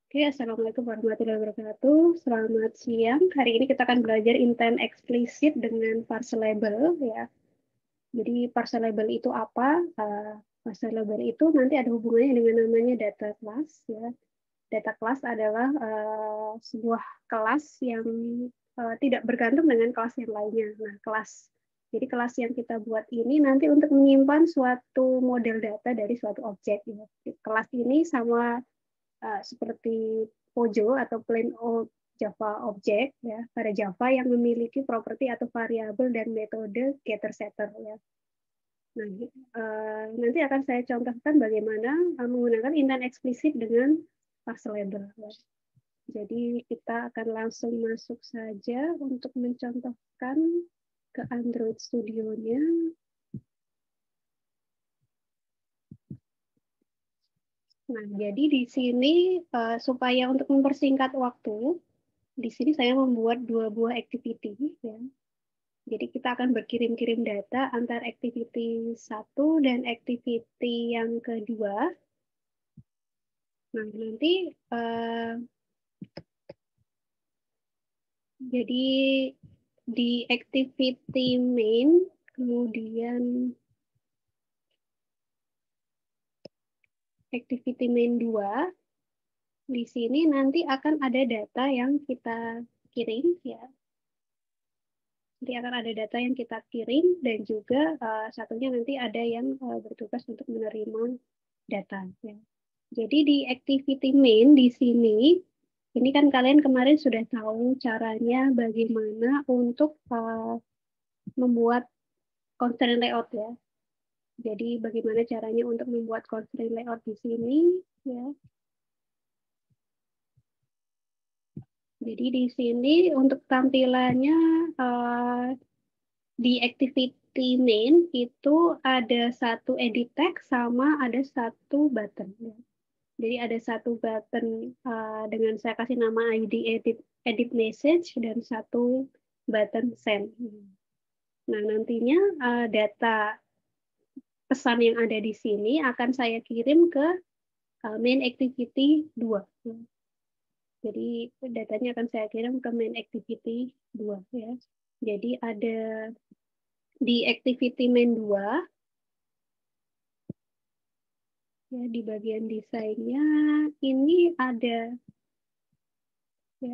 Oke, Assalamualaikum warahmatullahi wabarakatuh. Selamat siang. Hari ini kita akan belajar intent eksplisit dengan parser label ya. Jadi parser label itu apa? Parser label itu nanti ada hubungannya dengan namanya data class ya. Data class adalah sebuah kelas yang tidak bergantung dengan kelas yang lainnya. Nah, kelas. Jadi kelas yang kita buat ini nanti untuk menyimpan suatu model data dari suatu objek. Ya. Kelas ini sama seperti POJO atau plain old Java object ya pada Java yang memiliki properti atau variabel dan metode getter setter ya. Nah, nanti akan saya contohkan bagaimana menggunakan intent eksplisit dengan parser label. Ya. Jadi kita akan langsung masuk saja untuk mencontohkan ke Android Studio-nya. Nah, jadi di sini supaya untuk mempersingkat waktu, di sini saya membuat dua buah activity ya. Jadi kita akan berkirim-kirim data antar activity 1 dan activity yang kedua. Nah, nanti jadi di activity main, kemudian activity main 2, di sini nanti akan ada data yang kita kirim ya. Nanti akan ada data yang kita kirim dan juga satunya nanti ada yang bertugas untuk menerima data. Ya. Jadi di activity main di sini, ini kan kalian kemarin sudah tahu caranya bagaimana untuk membuat constraint layout ya. Jadi bagaimana caranya untuk membuat constraint layout di sini ya. Jadi di sini untuk tampilannya di activity main itu ada satu edit text sama ada satu button. Ya. Jadi ada satu button dengan saya kasih nama ID edit message dan satu button send. Nah, nantinya data pesan yang ada di sini akan saya kirim ke main activity 2. Jadi datanya akan saya kirim ke main activity 2 ya. Jadi ada di activity main 2 ya di bagian desainnya ini ada ya.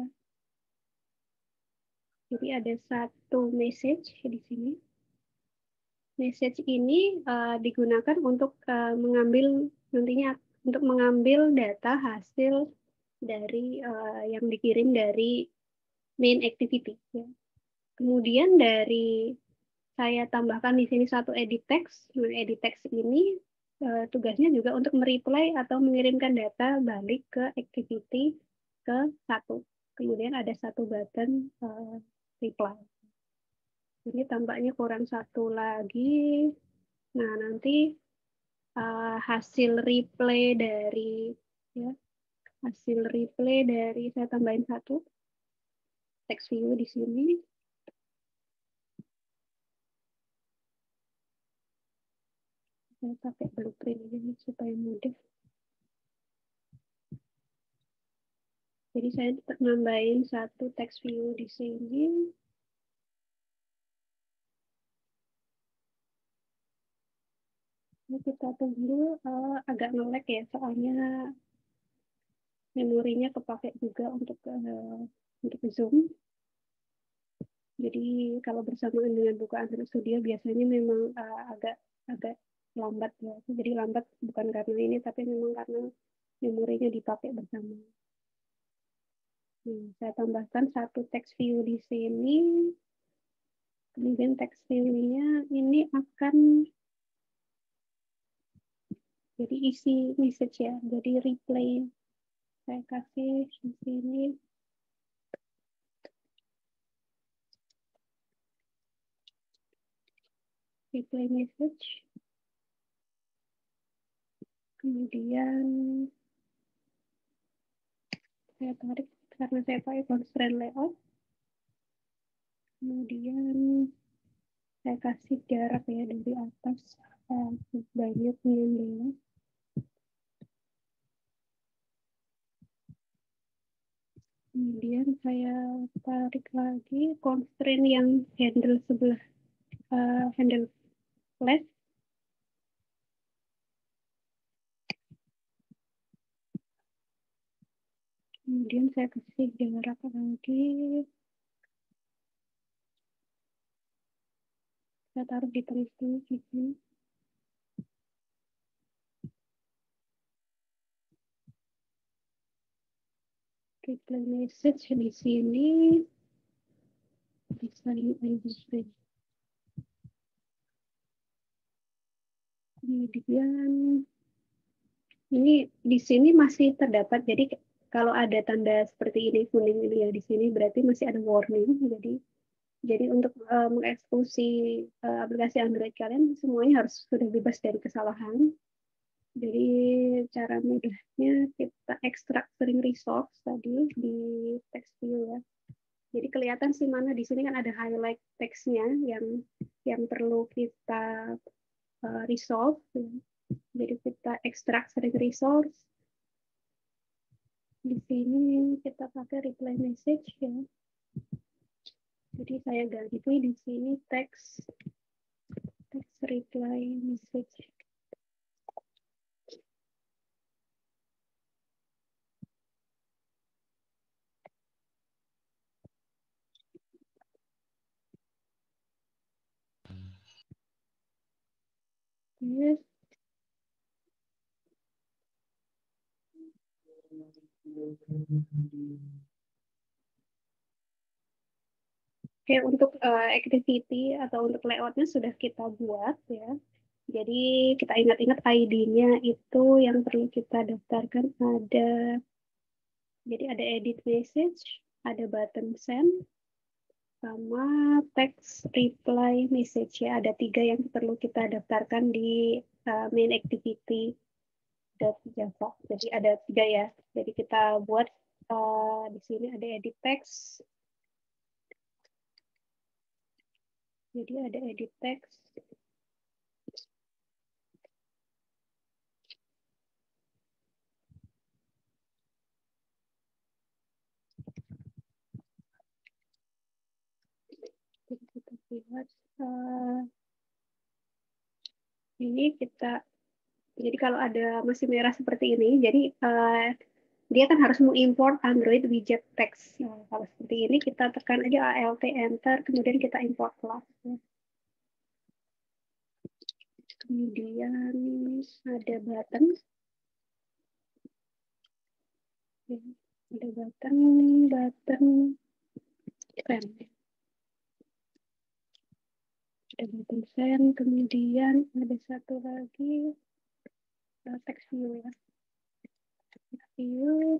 Jadi ada satu message di sini. Message ini digunakan untuk mengambil nantinya untuk mengambil data hasil dari yang dikirim dari main activity. Ya. Kemudian dari saya tambahkan di sini satu edit text. Nah, edit text ini tugasnya juga untuk mereply atau mengirimkan data balik ke activity ke satu. Kemudian ada satu button reply. Ini tampaknya kurang satu lagi. Nah, nanti hasil replay dari ya, hasil replay dari saya tambahin satu text view di sini. Saya pakai blueprint ini supaya mudah. Jadi saya nambahin satu text view di sini. Ini kita tunggu agak nge-lag ya, soalnya memorinya kepakai juga untuk Zoom. Jadi kalau bersamaan dengan buka Android Studio biasanya memang agak lambat ya. Jadi lambat bukan karena ini, tapi memang karena memorinya dipakai bersama. Saya tambahkan satu text view di sini. Kemudian text view-nya ini akan jadi isi message ya. Jadi replay. Saya kasih di sini. Replay message. Kemudian saya tarik karena saya pakai constraint layout. Kemudian saya kasih jarak ya dari atas banyak 19. Kemudian saya tarik lagi constraint yang handle sebelah handle flash. Kemudian saya kasih jarak lagi. Saya taruh di tengah sini. Reply message di sini. Kemudian ini di sini masih terdapat. Jadi kalau ada tanda seperti ini kuning ini ya di sini berarti masih ada warning. Jadi untuk mengeksekusi aplikasi Android kalian semuanya harus sudah bebas dari kesalahan. Jadi cara mudahnya kita ekstrak string resource tadi di text view ya. Jadi kelihatan sih mana di sini kan ada highlight teksnya yang perlu kita resolve. Jadi kita ekstrak string resource. Di sini kita pakai reply message ya. Jadi saya ganti di sini text reply message. Yes. Oke, untuk activity atau untuk layoutnya sudah kita buat ya. Jadi kita ingat-ingat ID-nya itu yang perlu kita daftarkan ada, jadi ada edit message, ada button send, sama text reply message ya. Ada 3 yang perlu kita daftarkan di main activity Java. Jadi ada 3 ya. Jadi kita buat di sini ada edit text. Jadi ada edit text. Jadi kita buat ini kita. Jadi kalau ada masih merah seperti ini, jadi dia kan harus mengimport Android widget text. Nah, kalau seperti ini kita tekan aja Alt Enter, kemudian kita import class. Kemudian ada button, ada button send. Ada button send, kemudian ada satu lagi text view ya. Text view.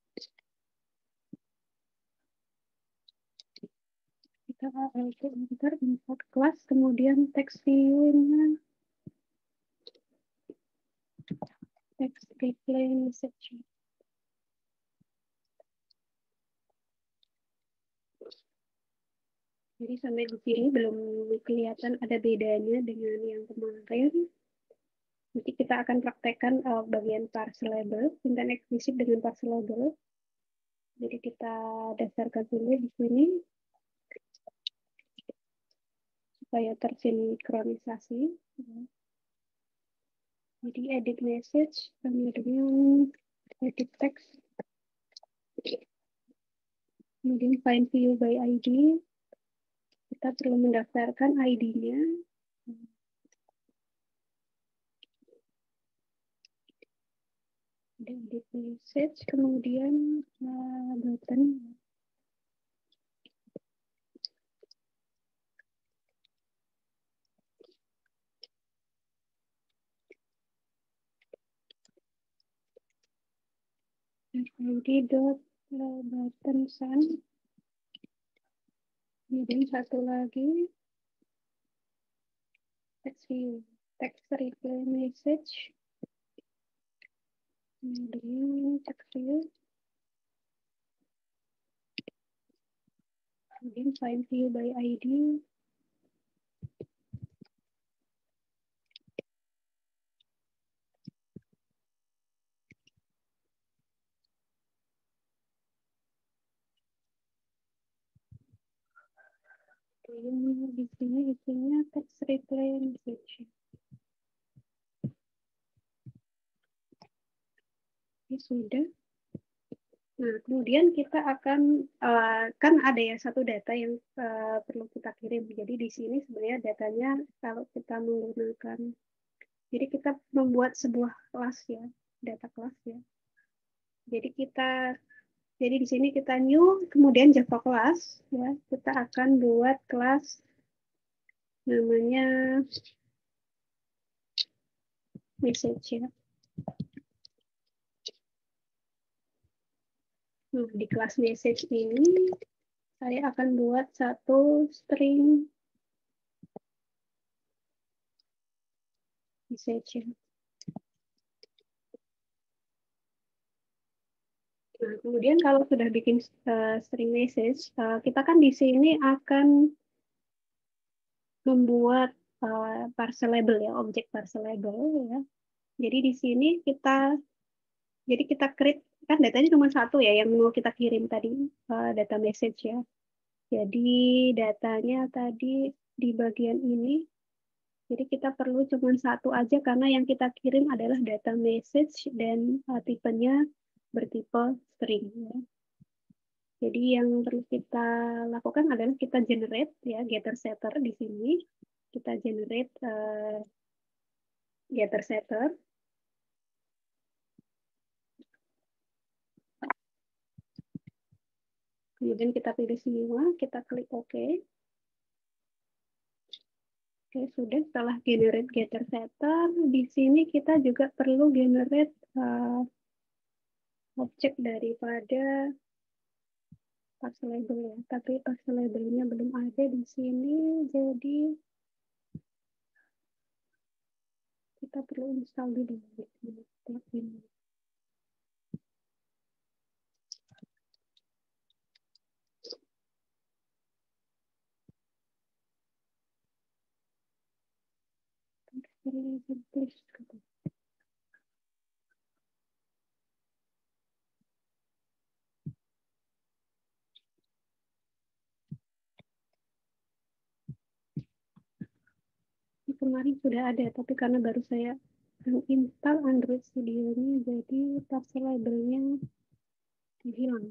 Kita Alt Enter, import class, kemudian text view-nya text reply message. Jadi sampai di sini belum kelihatan ada bedanya dengan yang kemarin. Nanti kita akan praktekkan bagian parse label, intent explicit dengan parse label. Jadi kita dasarkan dulu di sini supaya tersinkronisasi. Jadi edit message, kemudian edit text, kemudian find view by ID. Kita perlu mendaftarkan ID-nya. Edit message, kemudian button. ID dot button send. Kemudian satu lagi text view, text reply message. Kemudian text view. Kemudian find view by ID. Di sini isinya text reply message. Ini sudah. Nah, kemudian kita akan kan ada ya satu data yang perlu kita kirim. Jadi di sini sebenarnya datanya kalau kita menggunakan, jadi kita membuat sebuah kelas ya, data kelas ya. Jadi jadi di sini kita new, kemudian Java class ya, kita akan buat kelas namanya message ya. Nah, di kelas message ini saya akan buat satu string message ya. Nah, kemudian kalau sudah bikin string message, kita kan di sini akan membuat parcel label ya, objek parcel label ya. Jadi di sini kita create, kan datanya cuma satu ya yang mau kita kirim tadi, data message ya. Jadi datanya tadi di bagian ini, jadi kita perlu cuma satu aja karena yang kita kirim adalah data message dan tipenya bertipe string ya. Jadi yang perlu kita lakukan adalah kita generate ya getter setter di sini. Kita generate getter setter. Kemudian kita pilih semua, kita klik OK. Oke, sudah setelah generate getter setter, di sini kita juga perlu generate objek daripada parcel label ya. Tapi parcel labelnya belum ada di sini, jadi kita perlu install dulu plugin. Kemarin sudah ada, tapi karena baru saya install Android Studio-nya, jadi parcel labelnya hilang.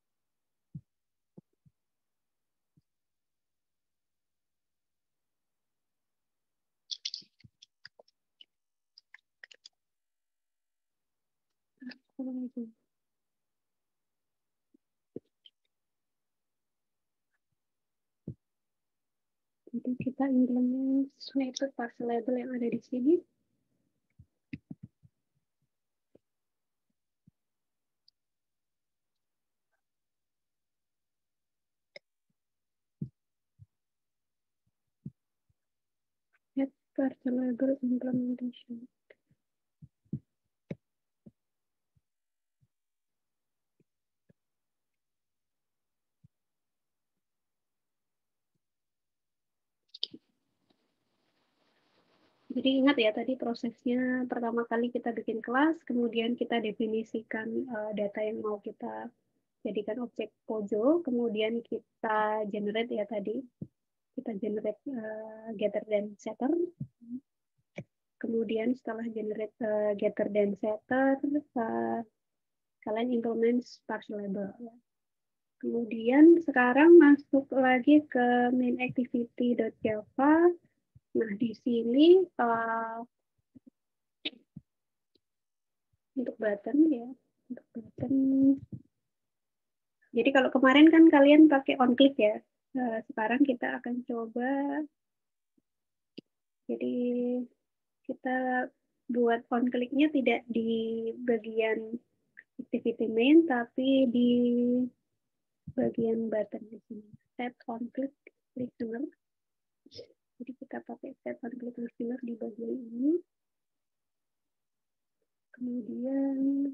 Jadi kita implement snippet parcel label yang ada di sini. Add parcel label implementation. Jadi ingat ya tadi prosesnya pertama kali kita bikin kelas, kemudian kita definisikan data yang mau kita jadikan objek pojok, kemudian kita generate ya tadi, kita generate getter dan setter. Kemudian setelah generate getter dan setter, kalian implement parcel label. Kemudian sekarang masuk lagi ke main activity.java. Nah, di sini untuk button ya, untuk button. Jadi kalau kemarin kan kalian pakai on click ya. Sekarang kita akan coba. Jadi kita buat on click-nya tidak di bagian activity main, tapi di bagian button di sini. Set on click listener. Jadi kita pakai set on click listener di bagian ini. Kemudian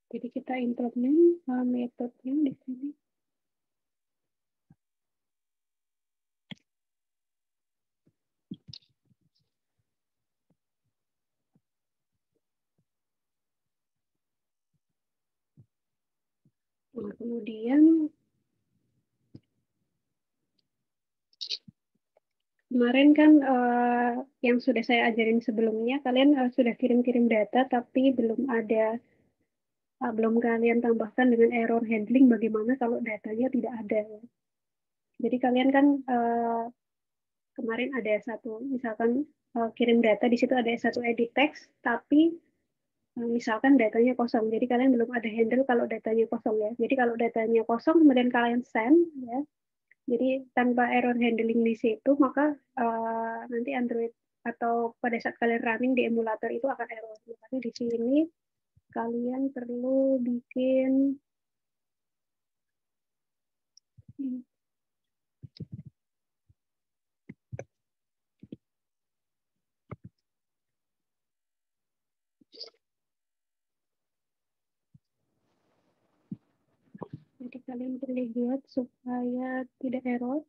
Jadi kita implement metodenya di sini. Nah, kemudian kemarin kan yang sudah saya ajarin sebelumnya, kalian sudah kirim-kirim data, tapi belum kalian tambahkan dengan error handling bagaimana kalau datanya tidak ada. Jadi kalian kan kemarin ada satu, misalkan kirim data, di situ ada satu edit text, tapi misalkan datanya kosong. Jadi kalian belum ada handle kalau datanya kosong ya. Jadi kalau datanya kosong, kemudian kalian send, ya. Jadi tanpa error handling di situ, maka nanti Android atau pada saat kalian running di emulator itu akan error. Tapi di sini kalian perlu bikin jadi kalian perlu buat supaya tidak error.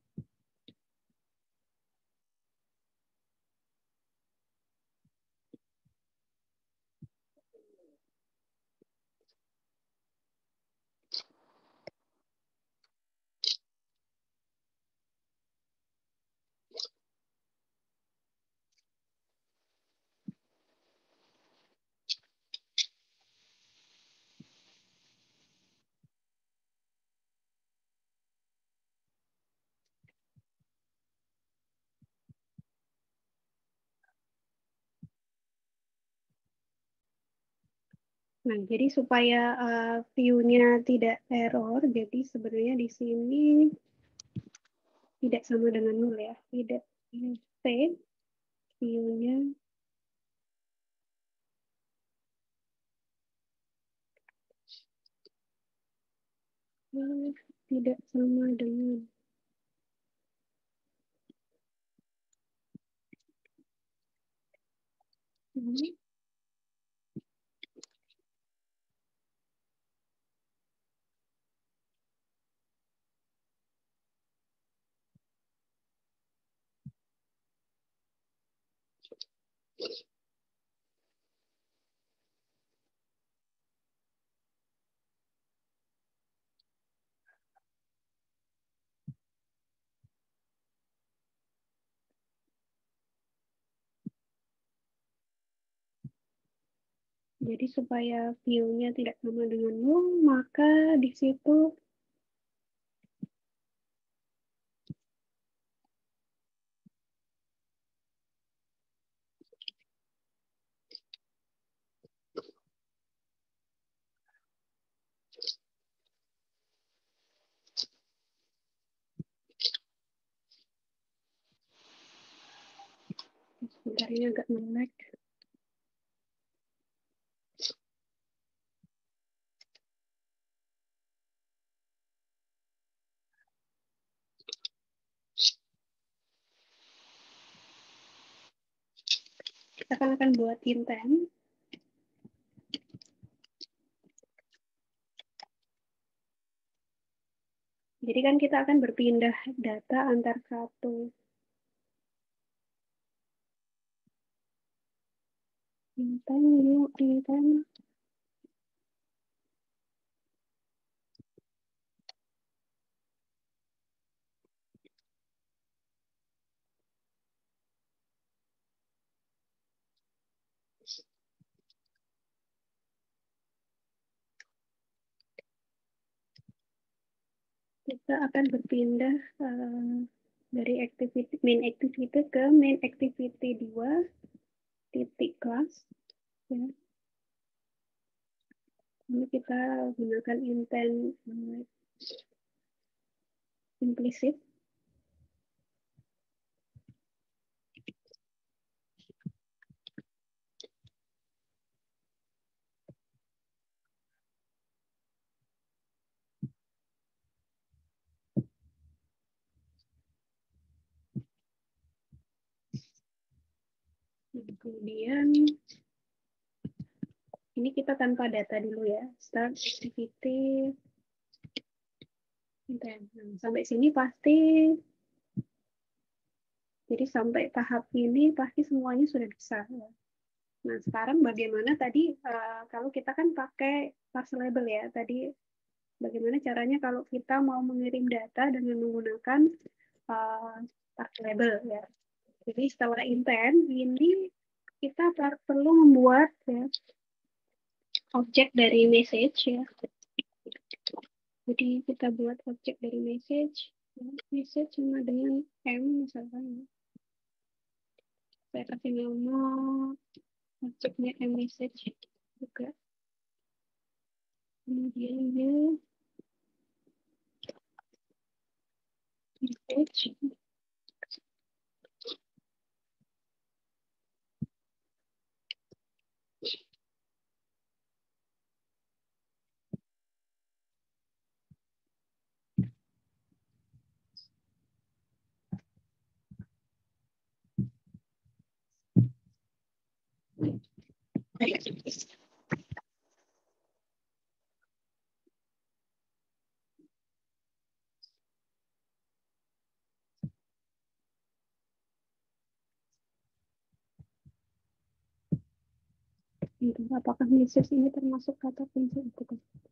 Nah, jadi supaya view-nya tidak error, jadi sebenarnya di sini tidak sama dengan nol ya. Tidak save view-nya tidak sama dengan ini. Jadi supaya view-nya tidak sama dengan nol, maka di situ sebentar ini agak melek. Kita akan buat intent. Jadi kan kita akan berpindah data antar satu intent, new intent. Kita akan berpindah dari activity main activity ke main activity 2 titik class. Ya. Ini kita gunakan intent implicit. Kemudian Ini kita tanpa data dulu ya. Start activity. Nah, sampai sini pasti, jadi sampai tahap ini pasti semuanya sudah bisa. Ya. Nah, sekarang bagaimana tadi, kalau kita kan pakai parcel label ya, tadi bagaimana caranya kalau kita mau mengirim data dengan menggunakan parcel label ya. Jadi setelah intent, ini kita perlu membuat ya, objek dari message ya. Jadi kita buat objek dari message, ya. Message sama dengan M misalkan. Saya kasih nama objeknya M message juga. Kemudian dia message. Apakah message ini termasuk kata kunci itu?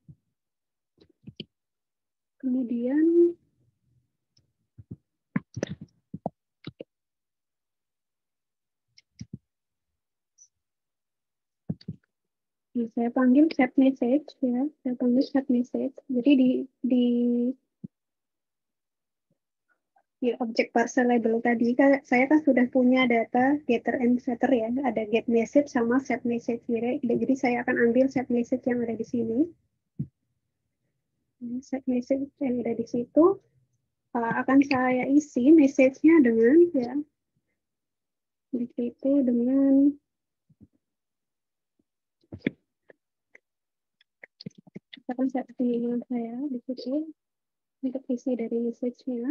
Kemudian saya panggil set message ya, saya panggil set message. Jadi di objek parcel label tadi kan saya kan sudah punya data getter and setter ya, ada get message sama set message. Jadi saya akan ambil set message yang ada di sini. Set message yang ada di situ akan saya isi message-nya dengan ya di situ dengan akan saya email saya di situ untuk isi dari message-nya.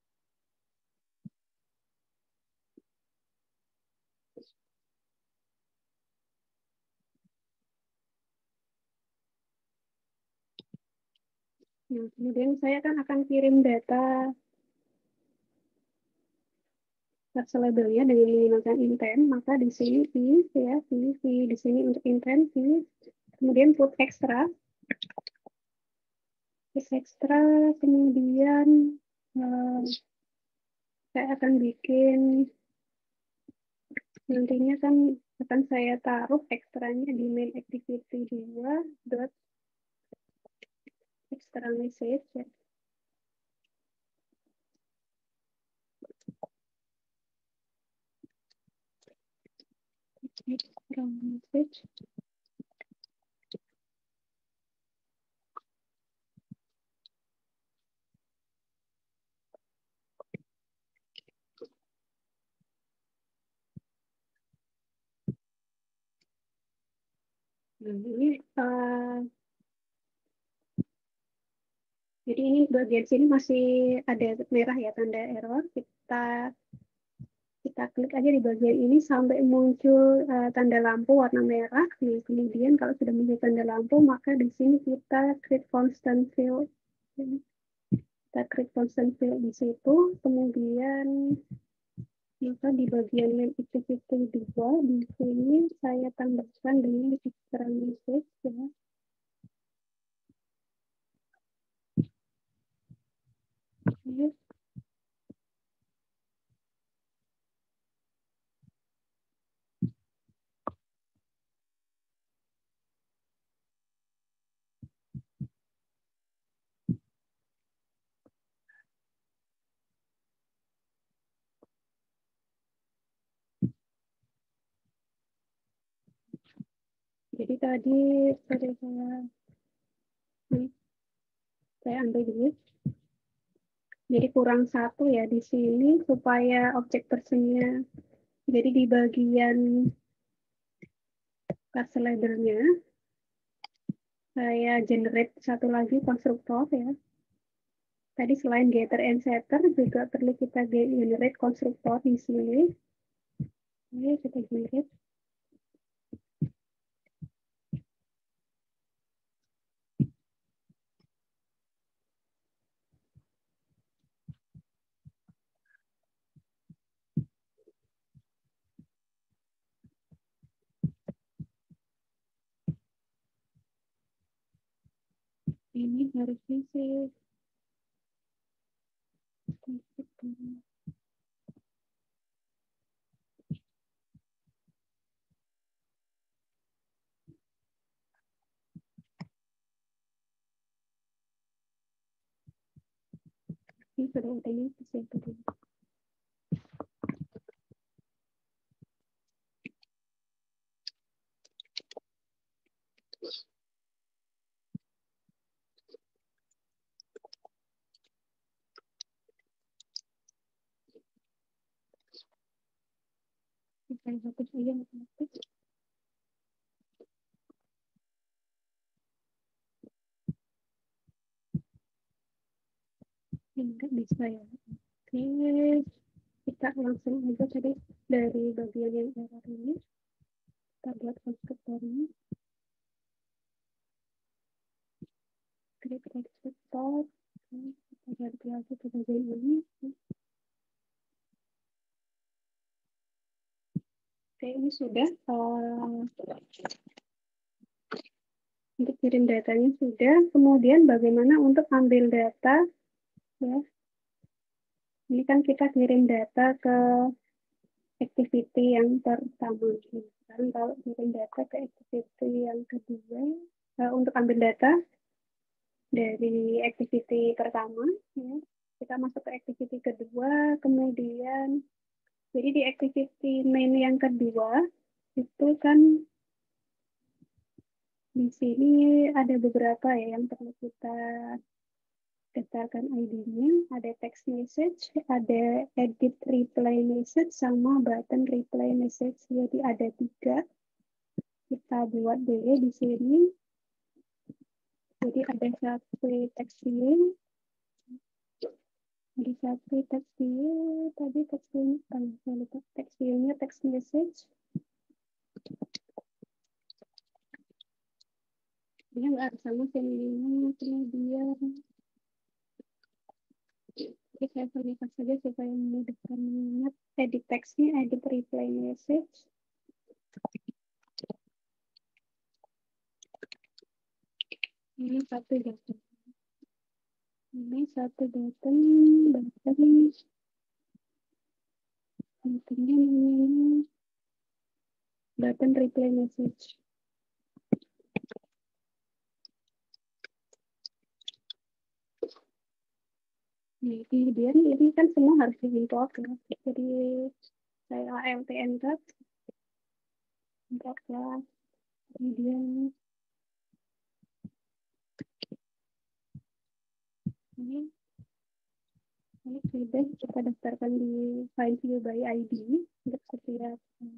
Nah, kemudian saya akan kirim data parcel labelnya dengan menggunakan intent, maka di sini pilih ya, pilih di sini untuk intent, pilih kemudian put extra, kemudian saya akan bikin nantinya kan akan saya taruh ekstranya di main activity 2 dot extra message ya. Extra message. Nah, ini jadi ini bagian sini masih ada merah ya, tanda error. Kita klik aja di bagian ini sampai muncul tanda lampu warna merah. Nah, kemudian kalau sudah muncul tanda lampu, maka di sini kita create constant field. Kita create constant field di situ. Kemudian maka di bagian main activity 2, di sini saya tambahkan dengan extra message ya. Yes. Jadi tadi saya ambil dulu. Jadi kurang satu ya di sini supaya objek personnya. Jadi di bagian parcel labelnya saya generate satu lagi konstruktor ya. Tadi selain getter and setter juga perlu kita generate konstruktor di sini. Oke, kita generate. ini harusnya sih ini sudah ada ini sih tadi. Saya hapus aja matematik. Enggak bisa ya. Oke, kita langsung aja tadi dari bagian yang error ini. Kita buat konstruktornya. Create konstruktor. Kita ganti lagi ke bagian ini. Oke, ini sudah. Untuk kirim datanya sudah. Kemudian bagaimana untuk ambil data? Ya, ini kan kita kirim data ke activity yang pertama. Sekarang kalau kirim data ke activity yang kedua, untuk ambil data dari activity pertama, ya, kita masuk ke activity kedua, kemudian jadi di activity main yang kedua itu kan di sini ada beberapa ya yang perlu kita daftarkan ID-nya, ada text message, ada edit reply message, sama button reply message. Jadi ada 3. Kita buat dulu di sini. Jadi ada satu text field, ada satu text field, tadi text field, saya lupa text field-nya text message. Dia nggak harus sama sini, kemudian jadi saya berikan saja supaya memudahkan mengingat. Edit text-nya, edit reply message. Ini satu button. Ini satu button pentingnya ini button reply message. Nah, kemudian ini kan semua harus diimport ya. Jadi saya alt enter, import class, kemudian ini sudah kita daftarkan di file view by ID untuk setiap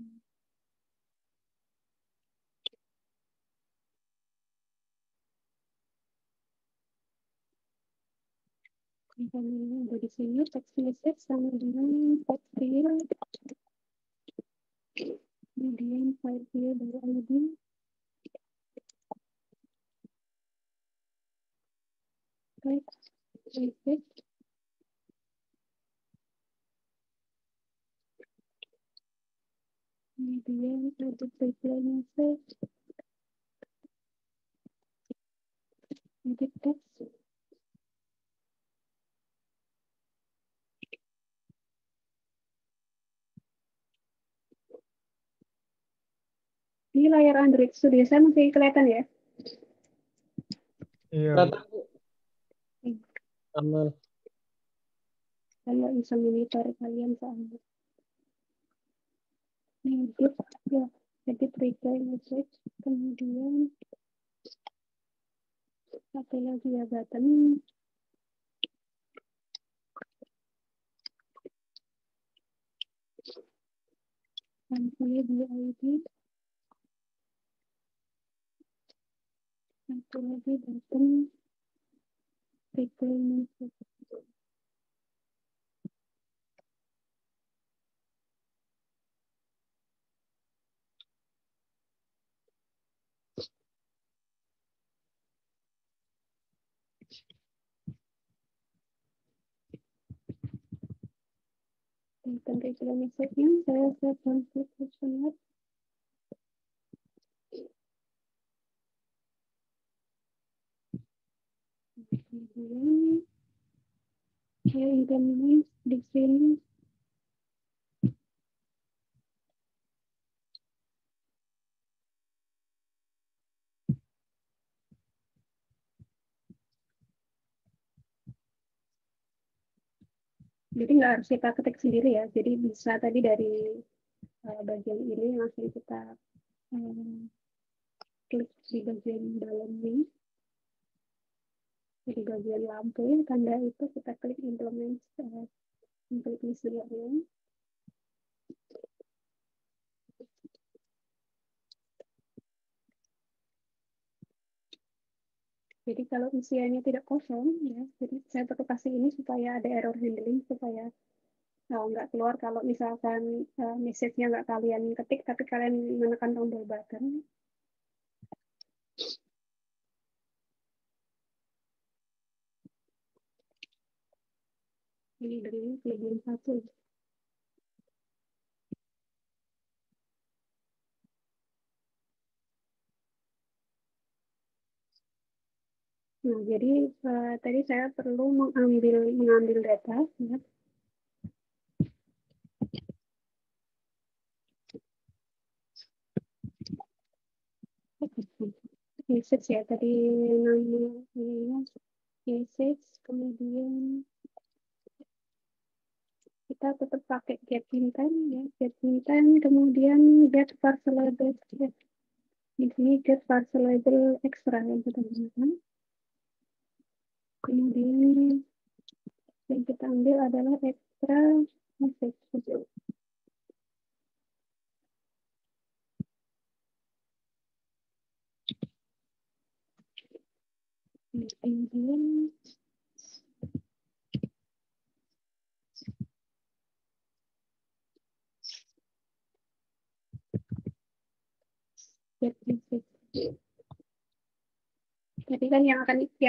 misalnya ada di sini text message sama dengan text field, kemudian file view by ID, text message, kemudian edit reply message, edit text. Ini layar Android Studio saya masih kelihatan ya? Iya. Aman. Kalau bisa monitor kalian soalnya. Edit, ya, edit reply message, kemudian satu lagi ya button. Sampai di ID. Satu lagi button reply message. Button reply message-nya saya set config questionnaire. Kemudian di sini jadi nggak harus kita ketik sendiri ya, jadi bisa tadi dari bagian ini langsung kita klik di bagian dalam ini, di bagian lampu tanda itu kita klik implement klik isiannya. Jadi kalau isiannya tidak kosong ya, jadi saya perlu kasih ini supaya ada error handling, supaya nggak keluar kalau misalkan message-nya nggak kalian ketik tapi kalian menekan tombol button. Ini dari bagian satu. Nah, jadi tadi saya perlu mengambil data ya. Message ya tadi namanya message, kemudian kita tetap pakai get intent ya, get intent, kemudian get parcel label ya. Di sini get parcel label extra yang kita gunakan. Kemudian yang kita ambil adalah extra message. Kemudian get message. Jadi kan yang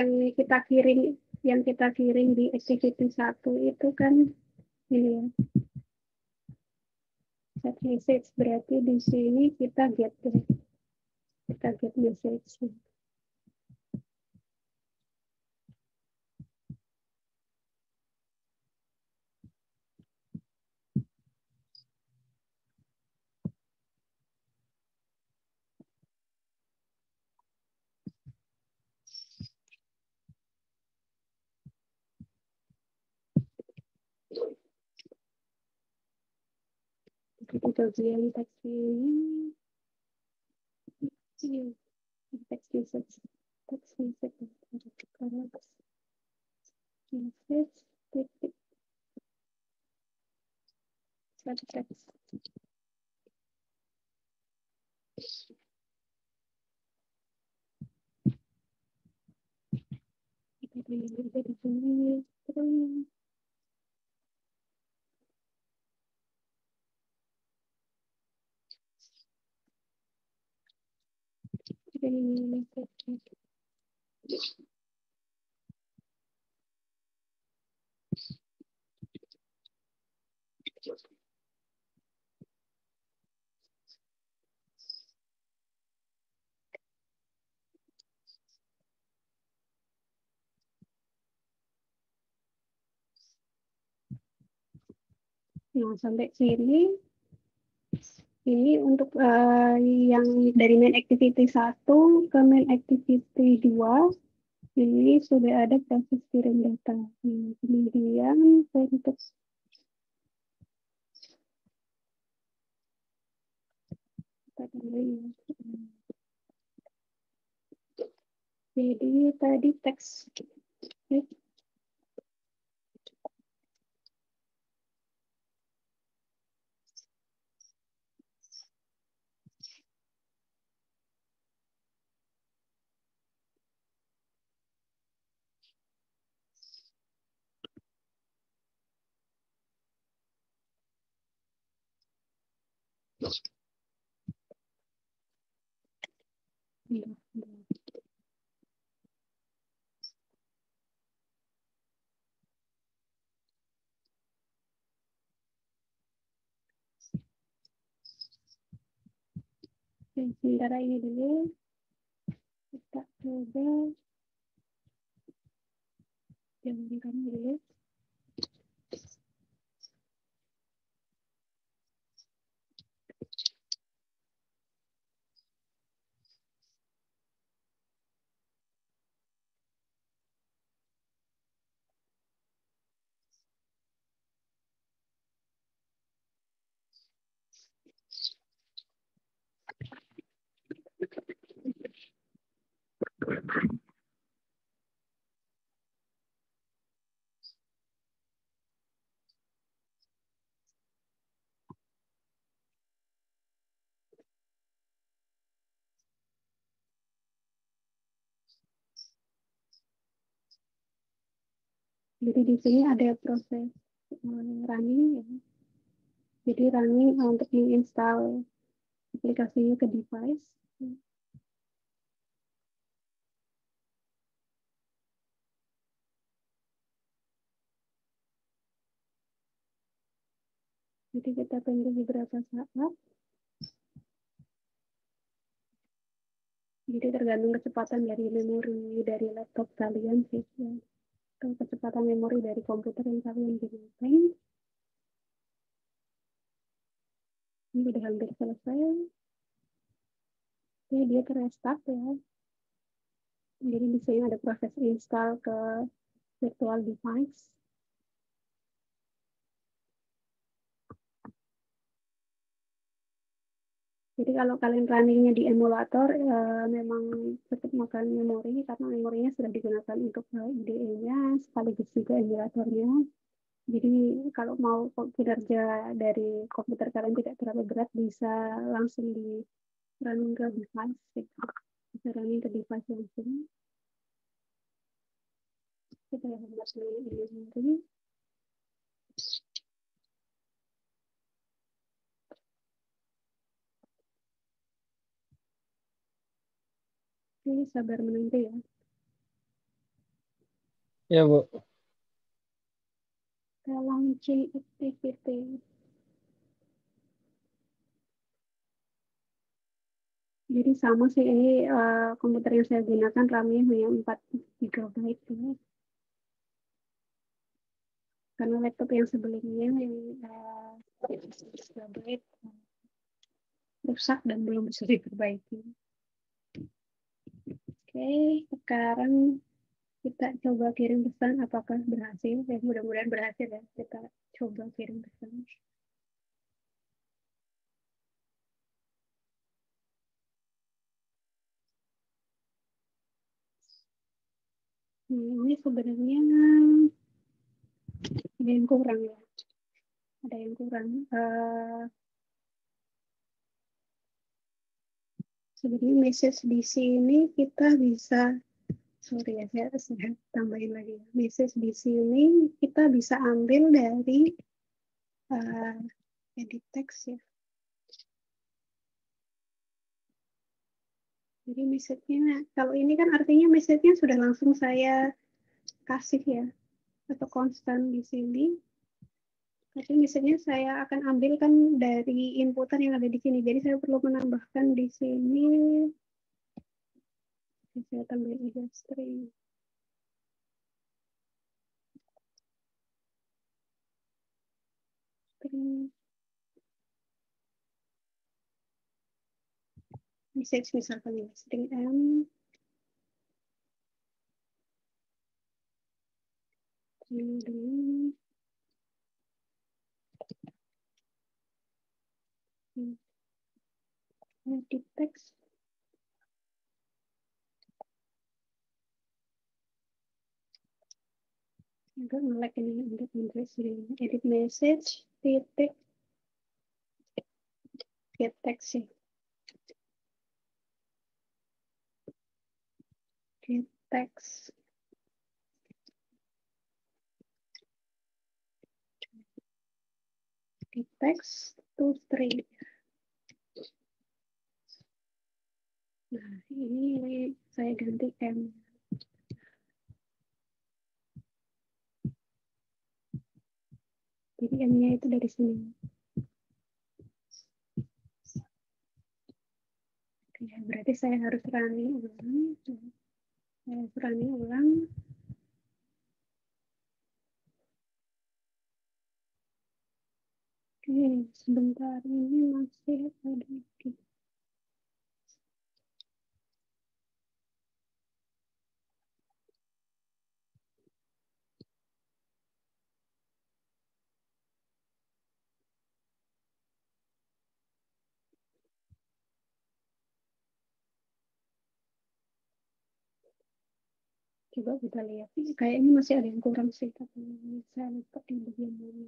kita kirim di activity 1 itu kan ini ya. Set message berarti di sini kita get message. Di bagian teks ini teks message karena message titik teks. Kita di sini terus ini message. Nah, sampai sini ini untuk yang dari main activity 1 ke main activity 2 ini sudah ada proses kirim data. Kemudian untuk jadi tadi teks sementara ini dulu kita coba Yang kami dulu. Jadi di sini ada proses running ya. Jadi running untuk menginstal aplikasinya ke device. Jadi kita tunggu beberapa saat. Jadi tergantung kecepatan dari memori dari laptop kalian sih. Ya. Atau kecepatan memori dari komputer yang kalian gunakan. Ini udah hampir selesai. Jadi dia terestart ya. Jadi di sini ada proses install ke virtual device. Jadi kalau kalian runningnya di emulator, memang tetap makan memori karena memorinya sudah digunakan untuk IDE-nya sekaligus juga emulatornya. Jadi kalau mau kinerja dari komputer kalian tidak terlalu berat, bisa langsung di running ke device, gitu. Bisa running ke device langsung. Kita yang buat ini. Oke, sabar menunggu ya. Ya, Bu. Launching activity. Jadi sama sih ini komputer yang saya gunakan RAM-nya hanya 4 GB ya. Karena laptop yang sebelumnya yang GB rusak dan belum bisa diperbaiki. Oke, sekarang kita coba kirim pesan apakah berhasil. Ya, mudah-mudahan berhasil ya. Kita coba kirim pesan. Ini sebenarnya ada yang kurang ya. Ada yang kurang. Sebenarnya message di sini kita bisa, sorry ya, saya tambahin lagi. Message di sini kita bisa ambil dari edit text ya. Jadi message-nya, kalau ini kan artinya message-nya sudah langsung saya kasih ya, atau konstan di sini. Tapi message-nya saya akan ambilkan dari inputan yang ada di sini. Jadi saya perlu menambahkan di sini. Saya tambahin aja string. Message misalkan ya, string M. Edit text. Agak nge-lag ini untuk Inggris. Edit message, titik, get text ya. Get text. Get text to string. Nah, ini saya ganti M. Jadi M-nya itu dari sini. Oke, berarti saya harus running ulang. Saya harus running ulang. Oke, sebentar ini masih ada di coba kita lihat. Kayaknya masih ada yang kurang sih, tapi saya lupa di bagian mana.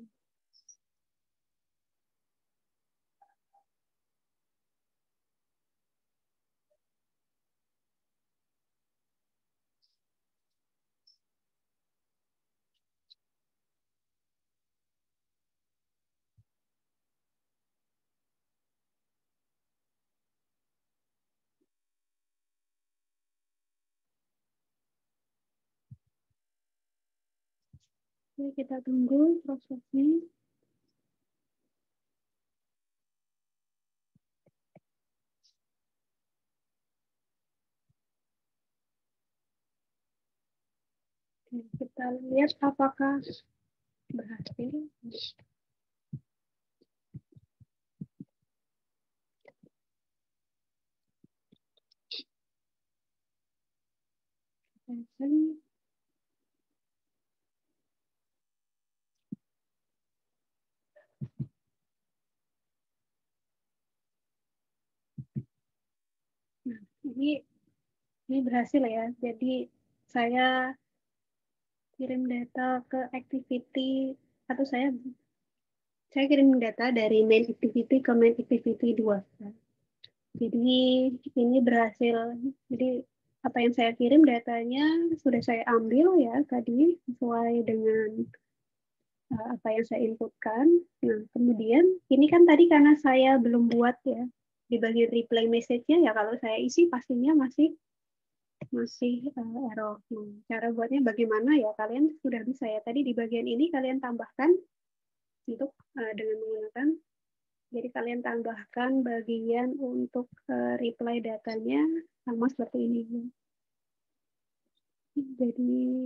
Oke, kita tunggu prosesnya. Oke, kita lihat apakah berhasil. Oke. Nah, ini berhasil ya. Jadi saya kirim data ke activity atau saya kirim data dari main activity ke main activity 2. Jadi ini berhasil. Jadi apa yang saya kirim datanya sudah saya ambil ya tadi sesuai dengan apa yang saya inputkan. Nah, kemudian ini kan tadi karena saya belum buat ya di bagian reply message-nya ya kalau saya isi pastinya masih error. Nah, cara buatnya bagaimana ya? Kalian sudah bisa ya. Tadi di bagian ini kalian tambahkan untuk dengan menggunakan. Jadi kalian tambahkan bagian untuk reply datanya sama seperti ini. Jadi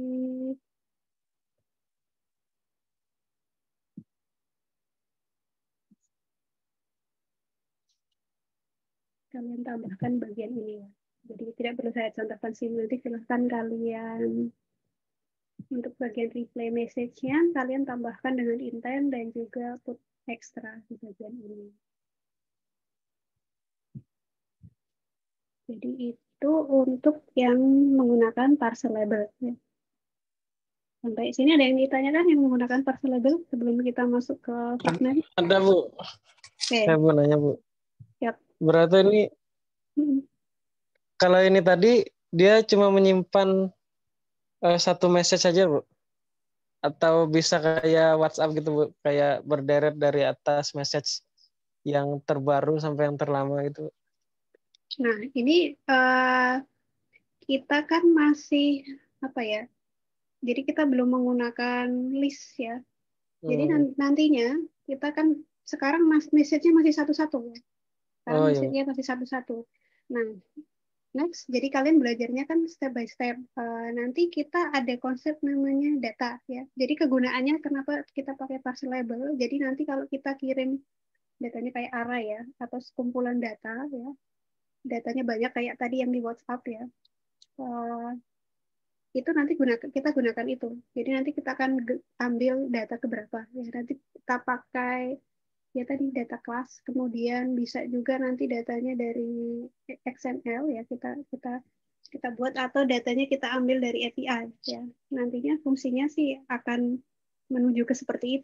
kalian tambahkan bagian ini ya. Jadi tidak perlu saya contohkan sini, nanti silahkan kalian untuk bagian replay message-nya kalian tambahkan dengan intent dan juga put extra di bagian ini. Jadi itu untuk yang menggunakan parcel label. Ya. Sampai sini ada yang ditanyakan yang menggunakan parcel label sebelum kita masuk ke fragment? Ada Bu, saya Oke. mau nanya Bu. Yap. Berarti ini kalau ini tadi dia cuma menyimpan satu message saja Bu? Atau bisa kayak WhatsApp gitu Bu, kayak berderet dari atas message yang terbaru sampai yang terlama gitu? Nah, ini kita kan masih apa ya? Jadi kita belum menggunakan list ya. Jadi nantinya kita kan sekarang message-nya masih satu-satu ya. Sekarang Oh iya Bu. message-nya masih satu-satu. Nah, next, jadi kalian belajarnya kan step by step. Nanti kita ada konsep namanya data ya. Jadi kegunaannya kenapa kita pakai parcel label? Jadi nanti kalau kita kirim datanya kayak array ya, atau sekumpulan data ya, datanya banyak kayak tadi yang di WhatsApp ya. Uh, itu nanti kita gunakan itu. Jadi nanti kita akan ambil data keberapa ya. Nanti kita pakai ya tadi data kelas, kemudian bisa juga nanti datanya dari XML ya kita kita buat atau datanya kita ambil dari API ya. Nantinya fungsinya sih akan menuju ke seperti itu.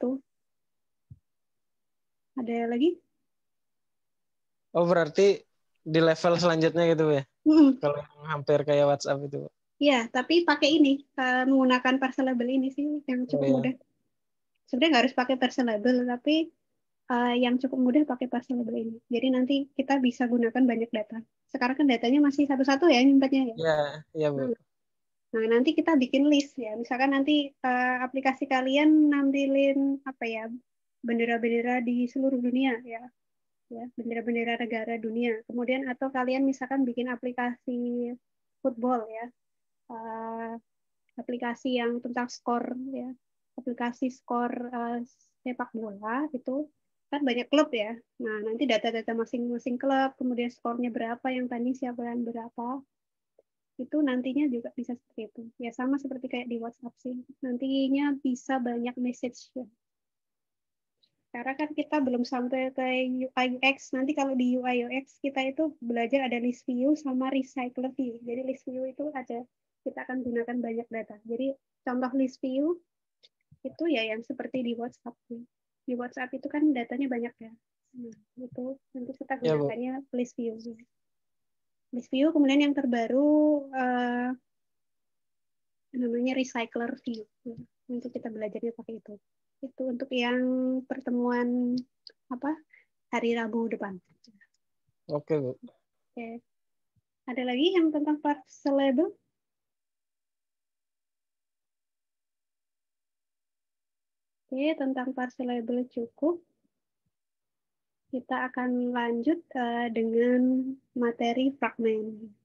Ada lagi? Oh berarti di level selanjutnya gitu ya? Hmm. Kalau yang hampir kayak WhatsApp itu Bu. Ya, tapi pakai ini menggunakan parcel label ini sih yang Oh cukup ya. mudah. Sebenarnya nggak harus pakai parcel label, tapi yang cukup mudah pakai parcel label ini. Jadi nanti kita bisa gunakan banyak data. Sekarang kan datanya masih satu-satu ya nyimpannya ya. Ya, iya Bu. Nah, nah, nanti kita bikin list ya. Misalkan nanti aplikasi kalian nampilin apa ya bendera-bendera di seluruh dunia ya, ya bendera-bendera negara dunia. Kemudian atau kalian misalkan bikin aplikasi football ya, uh, aplikasi yang tentang skor ya, aplikasi skor sepak bola itu. kan banyak klub ya. Nah, nanti data-data masing-masing klub, kemudian skornya berapa, yang tanding siapa dan berapa, itu nantinya juga bisa seperti itu. Ya sama seperti kayak di WhatsApp sih. Nantinya bisa banyak message ya. Karena kan kita belum sampai ke UI UX. Nanti kalau di UI UX kita itu belajar ada list view sama recycle view. Jadi list view itu ada, kita akan gunakan banyak data. Jadi contoh list view itu ya yang seperti di WhatsApp. Di WhatsApp itu kan datanya banyak ya. Nah, itu nanti kita Ya, Bu. gunakannya list view. List view kemudian yang terbaru namanya recycler view. Untuk kita belajarnya pakai itu. Itu untuk yang pertemuan apa hari Rabu depan. Oke, Bu. Oke. Ada lagi yang tentang parcel label? Oke, tentang parcel label cukup. Kita akan lanjut dengan materi fragmen.